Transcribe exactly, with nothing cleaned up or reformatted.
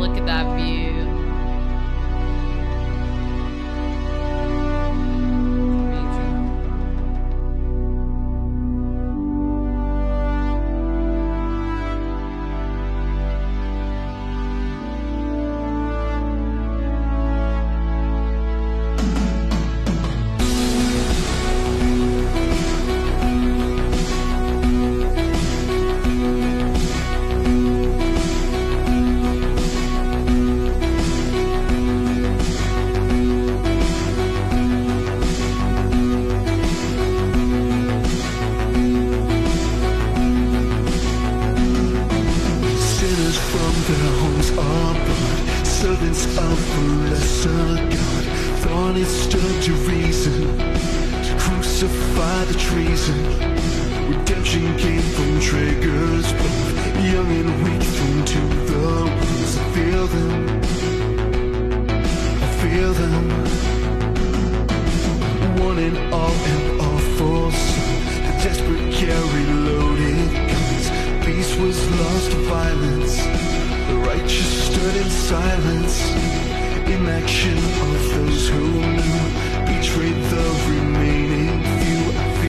look at that view. Their homes are burned, servants of a lesser God. Thought it stood to reason to crucify the treason. Redemption came from triggers, both young and weak, thrown to the wounds. I feel them, I feel them. One and all and awful son, the desperate carry loaded guns. Peace was lost to violence. The righteous stood in silence. Inaction of those who knew betrayed the remaining